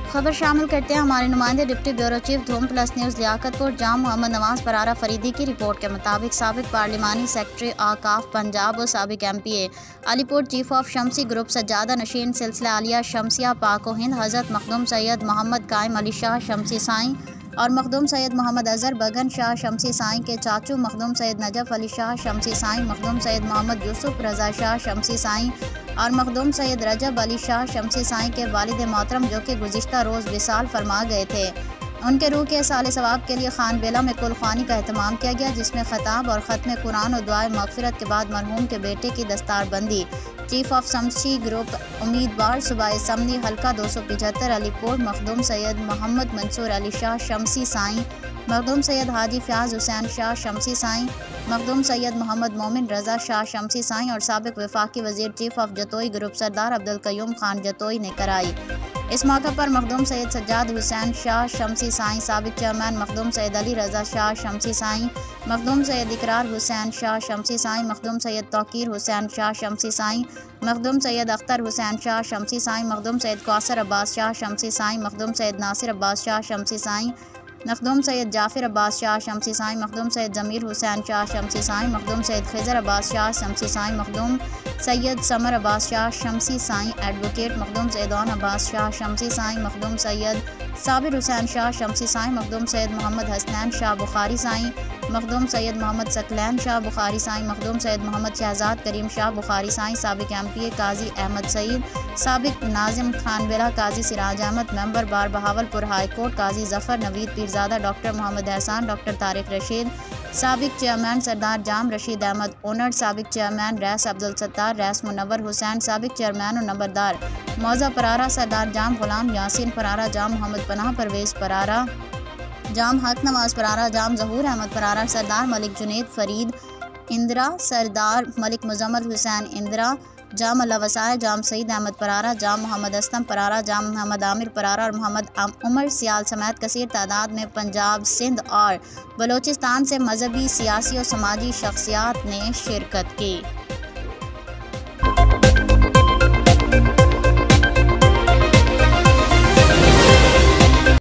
خبر شامل کرتے ہیں ہمارے نمائندے deputy bureau chief Dhoom plus news Liaquatpur Jam محمد نواز پرارہ فریدی کی رپورٹ کے مطابق سابق پارلیمانی سیکرٹری اوقاف پنجاب اور سابق M P A Alipur chief of Shamsi group سجادہ نشین سلسلہ عالیہ شمسیہ پاک و ہند حضرت مخدوم سید محمد قائم علی شاہ شمسی سائیں اور مخدوم سید محمد اظہر بگن شاہ شمسی سائیں کے چاچو مخدوم سید نجف علی شاہ شمسی سائیں، مخدوم سید محمد یوسف رضا شاہ شمسی سائیں اور مخدوم سید رجب علی شاہ شمسی سائیں کے والد محترم جو کہ گزشتہ روز وصال فرما گئے تھے، ان کے روح کے اصال ثواب کے لیے خان بیلا میں کل خوانی کا اہتمام کیا گیا، جس میں خطاب اور ختم قرآن اور دعائے مغفرت کے بعد مرحوم کے بیٹے کی دستار بندی۔ چیف آف شمسی گروپ امیدوار صوبہ سمنی حلقہ 275 علی پور مخدوم سید محمد منصور علی شاہ شمسی سائیں، مخدوم سید حاجی فیاض حسین شاہ شمسی سائیں، مخدوم سید محمد مومن رضا شاہ شمسی سائیں اور سابق وفاقی وزیر چیف آف جتوئی گروپ سردار عبدالقیوم خان جتوئی نے کرائی۔ اس موقع پر مخدوم سید سجاد حسین شاہ شمسی سائیں، سابق چیئرمین مخدوم سید علی رضا شاہ شمسی سائیں، مخدوم سید اقرار حسین شاہ شمسی سائیں، مخدوم سید توقیر حسین شاہ شمسی سائیں، مخدوم سید اختر حسین شاہ شمسی سائیں، مخدوم سید کوثر عباس شاہ شمسی سائیں، مخدوم سید ناصر عباس شاہ شمسی سائیں، مخدوم سید جعفر عباس شاہ شمسی سائیں، مخدوم سید ضمیر حسین شاہ شمسی سائیں، مخدوم سید خضر عباس شاہ شمسی سائیں، مخدوم سید سمر عباس شاہ شمسی سائیں، ایڈوکیٹ مخدوم سید اون عباس شاہ شمسی سائیں، مخدوم سید صابر حسین شاہ شمسی سائیں، مخدوم سید محمد حسنین شاہ بخاری سائیں، مخدوم سید محمد ثقلین شاہ بخاری سائیں، مخدوم سید محمد شہزاد کریم شاہ بخاری سائیں، سابق ایم پی اے قاضی احمد سعید، سابق ناظم Khan Bela Qazi Siraj Ahmed, member bar Bahawalpur high court Qazi Zafar Naveed Pirzada, doctor Muhammad Ehsan, doctor Tariq Rasheed, سابق چیئرمین سردار جام رشید احمد اونر، سابق چیئرمین ریس عبدالستار، ریس منور حسین، سابق چیئرمین و نمبردار موضع پرارہ سردار جام غلام یاسین پرارہ، جام محمد پناہ پرویز پرارہ، جام حق نواز پرارہ، جام ظہور احمد پرارہ، سردار ملک جنید فرید اندرا، سردار ملک مزمل حسین اندرا، جام اللہ وسائے، جام سعید احمد پرارہ، جام محمد اسلم پرارہ، جام محمد عامر پرارہ اور محمد عمر سیال سمیت کثیر تعداد میں پنجاب، سندھ اور بلوچستان سے مذہبی، سیاسی اور سماجی شخصیات نے شرکت کی۔